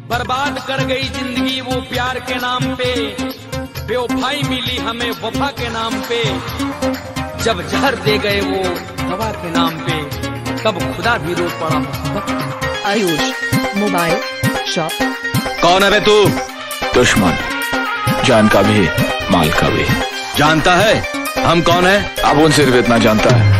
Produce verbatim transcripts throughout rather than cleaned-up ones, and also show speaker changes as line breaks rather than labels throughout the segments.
बर्बाद कर गई जिंदगी वो प्यार के नाम पे, बेवफाई मिली हमें वफा के नाम पे। जब जहर दे गए वो दवा के नाम पे, तब खुदा भी रो पड़ा मोहब्बत।
Ayush mobile shop.
कौन है बे तू? दुश्मन, जान का भी माल का भी। जानता है हम कौन है? अब उन सिर्फ इतना जानता है।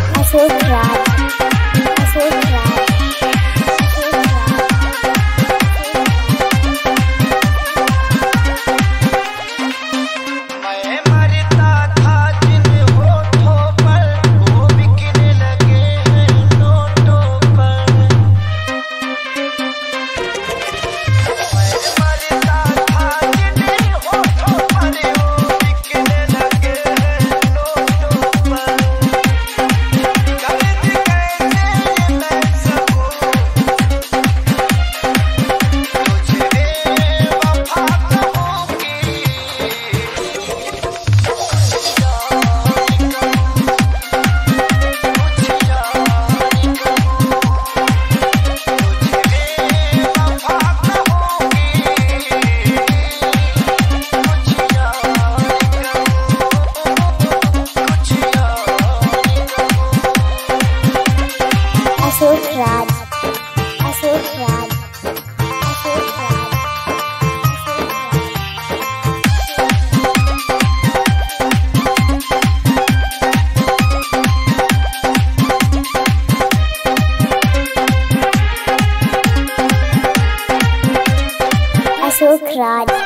राज।